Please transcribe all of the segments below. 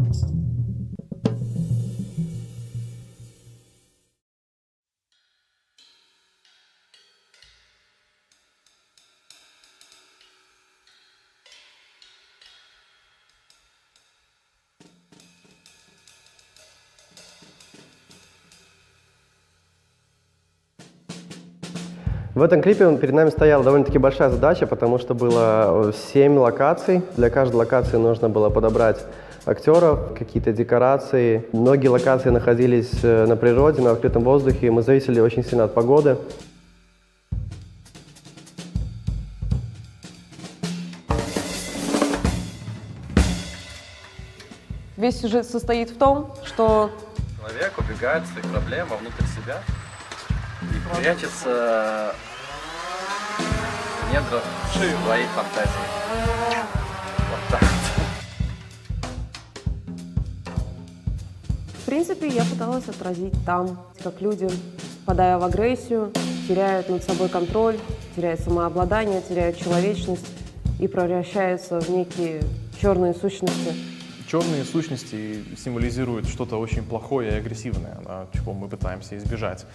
В этом клипе перед нами стояла довольно-таки большая задача, потому что было 7 локаций. Для каждой локации нужно было подобрать актеров, какие-то декорации. Многие локации находились на природе, на открытом воздухе, и мы зависели очень сильно от погоды. Весь сюжет состоит в том, что человек убегает от своих проблем вовнутрь себя и прячется в недрах своих фантазий. Вот так. в принципе, я пыталась отразить там, как люди, впадая в агрессию, теряют над собой контроль, теряют самообладание, теряют человечность и превращаются в некие черные сущности. Черные сущности символизируют что-то очень плохое и агрессивное, да, чего мы пытаемся избежать.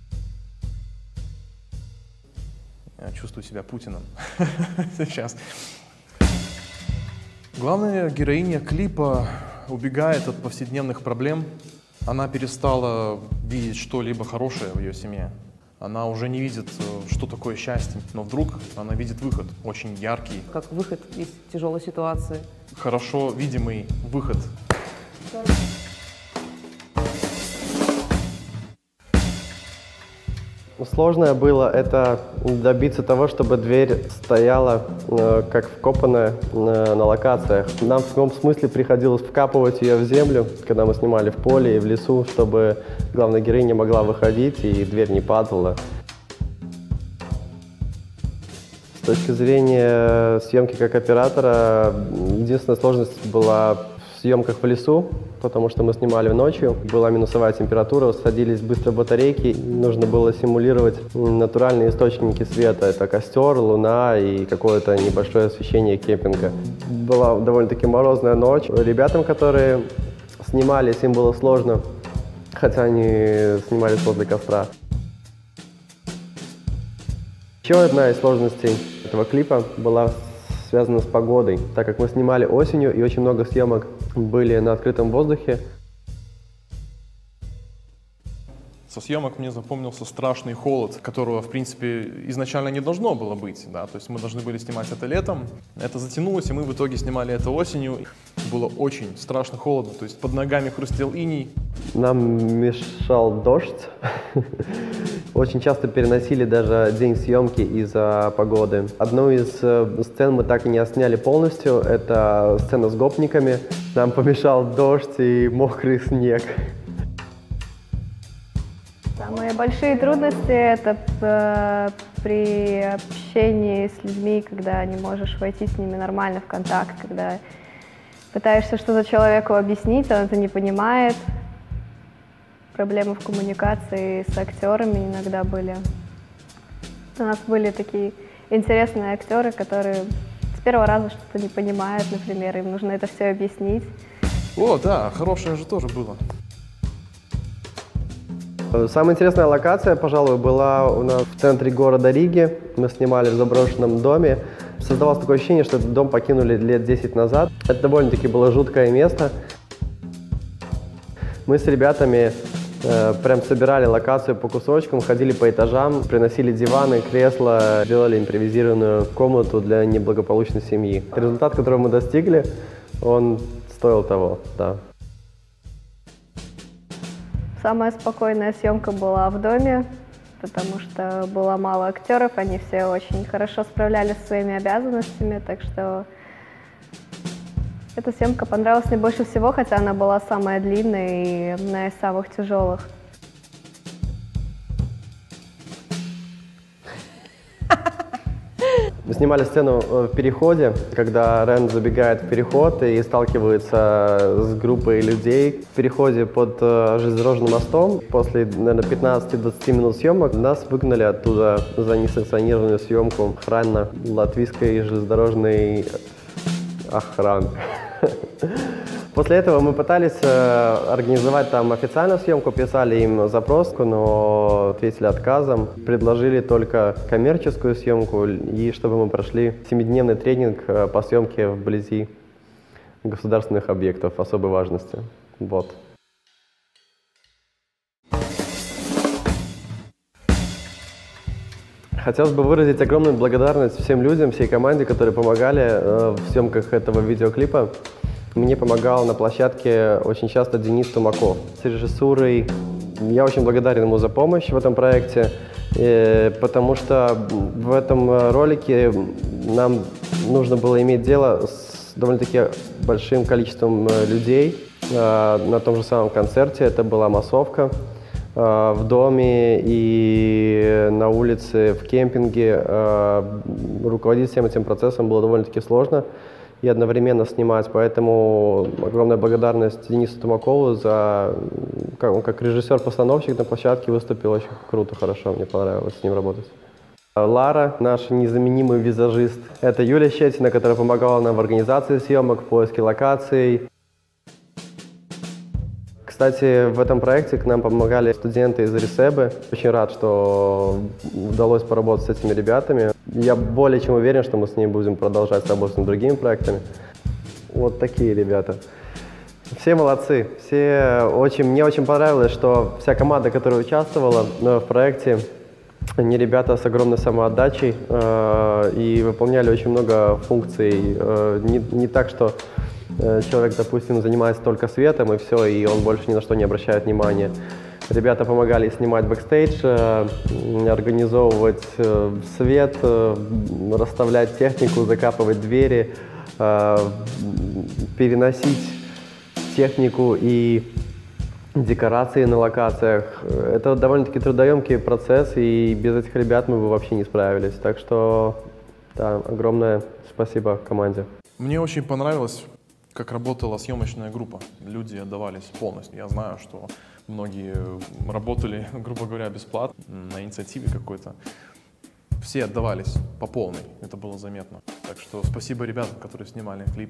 Я чувствую себя Путиным сейчас. Главная героиня клипа убегает от повседневных проблем. Она перестала видеть что-либо хорошее в ее семье. Она уже не видит, что такое счастье, но вдруг она видит выход, очень яркий. Как выход из тяжелой ситуации. Хорошо видимый выход. Сложное было это добиться того, чтобы дверь стояла как вкопанная на локациях. Нам в каком смысле приходилось вкапывать ее в землю, когда мы снимали в поле и в лесу, чтобы главная героиня могла выходить и дверь не падала. С точки зрения съемки как оператора, единственная сложность была в съемках в лесу, потому что мы снимали ночью, была минусовая температура, садились быстро батарейки, нужно было симулировать натуральные источники света. Это костер, луна и какое-то небольшое освещение кемпинга. Была довольно-таки морозная ночь. Ребятам, которые снимались, им было сложно, хотя они снимались возле костра. Еще одна из сложностей этого клипа была связана с погодой, так как мы снимали осенью и очень много съемок были на открытом воздухе. Со съемок мне запомнился страшный холод, которого, в принципе, изначально не должно было быть. Да? То есть мы должны были снимать это летом, это затянулось, и мы в итоге снимали это осенью. Было очень страшно холодно, то есть под ногами хрустел иней. Нам мешал дождь. Очень часто переносили даже день съемки из-за погоды. Одну из сцен мы так и не отсняли полностью. Это сцена с гопниками. Нам помешал дождь и мокрый снег. Самые большие трудности — это при общении с людьми, когда не можешь войти с ними нормально в контакт, когда пытаешься что-то человеку объяснить, он это не понимает. Проблемы в коммуникации с актерами иногда были. У нас были такие интересные актеры, которые с первого раза что-то не понимают, например, им нужно это все объяснить. О, да, хорошее же тоже было. Самая интересная локация, пожалуй, была у нас в центре города Риги. Мы снимали в заброшенном доме. Создавалось такое ощущение, что этот дом покинули лет 10 назад. Это довольно-таки было жуткое место. Мы с ребятами прям собирали локацию по кусочкам, ходили по этажам, приносили диваны, кресла, делали импровизированную комнату для неблагополучной семьи. Результат, который мы достигли, он стоил того, да. Самая спокойная съемка была в доме, потому что было мало актеров, они все очень хорошо справлялись со своими обязанностями, так что эта съемка понравилась мне больше всего, хотя она была самая длинная и одна из самых тяжелых. Мы снимали сцену в переходе, когда Рен забегает в переход и сталкивается с группой людей. В переходе под железнодорожным мостом после, наверное, 15-20 минут съемок нас выгнали оттуда за несанкционированную съемку охраны латвийской железнодорожной охраны. После этого мы пытались организовать там официальную съемку, писали им запрос, но ответили отказом. Предложили только коммерческую съемку и чтобы мы прошли 7-дневный тренинг по съемке вблизи государственных объектов особой важности. Вот. Хотелось бы выразить огромную благодарность всем людям, всей команде, которые помогали в съемках этого видеоклипа. Мне помогал на площадке очень часто Денис Тумаков. С режиссурой я очень благодарен ему за помощь в этом проекте, потому что в этом ролике нам нужно было иметь дело с довольно-таки большим количеством людей на том же самом концерте. Это была массовка в доме и на улице, в кемпинге. Руководить всем этим процессом было довольно-таки сложно и одновременно снимать, поэтому огромная благодарность Денису Тумакову за, он как режиссер-постановщик на площадке выступил очень круто, хорошо, мне понравилось с ним работать. Лара, наш незаменимый визажист, это Юлия Щетина, которая помогала нам в организации съемок, в поиске локаций. Кстати, в этом проекте к нам помогали студенты из Ресебы. Очень рад, что удалось поработать с этими ребятами. Я более чем уверен, что мы с ними будем продолжать работать над другими проектами. Вот такие ребята. Все молодцы. Мне очень понравилось, что вся команда, которая участвовала в проекте, они ребята с огромной самоотдачей и выполняли очень много функций. Не так, что человек, допустим, занимается только светом и все, и он больше ни на что не обращает внимания. Ребята помогали снимать бэкстейдж, организовывать свет, расставлять технику, закапывать двери, переносить технику и декорации на локациях. Это довольно-таки трудоемкий процесс, и без этих ребят мы бы вообще не справились. Так что, да, огромное спасибо команде. Мне очень понравилось, как работала съемочная группа. Люди отдавались полностью. Я знаю, что многие работали, грубо говоря, бесплатно, на инициативе какой-то. Все отдавались по полной, это было заметно. Так что спасибо ребятам, которые снимали клип.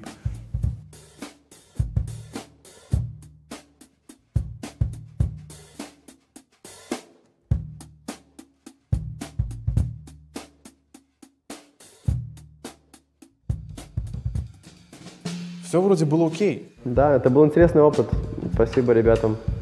Все вроде было окей. Да, это был интересный опыт. Спасибо ребятам.